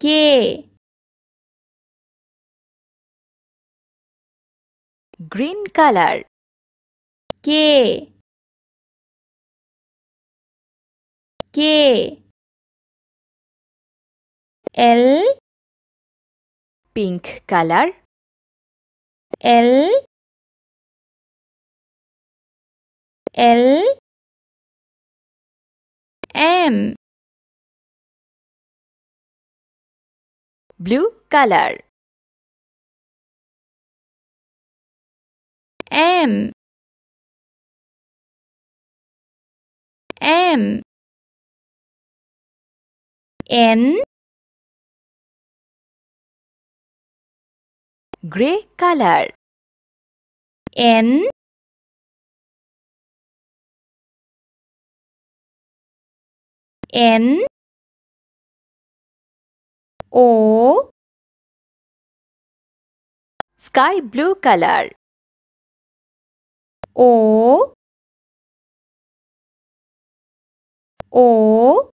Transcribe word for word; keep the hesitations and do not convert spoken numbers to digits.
K. Green color. K. K. L. Pink color. L. L. M. Blue color. M. M. N. Gray color. N. N. O. Sky blue color. O. O.